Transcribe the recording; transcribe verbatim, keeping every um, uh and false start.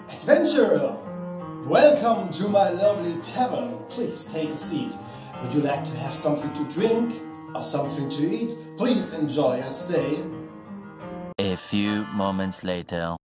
Adventurer! Welcome to my lovely tavern. Please take a seat. Would you like to have something to drink or something to eat? Please enjoy your stay. A few moments later.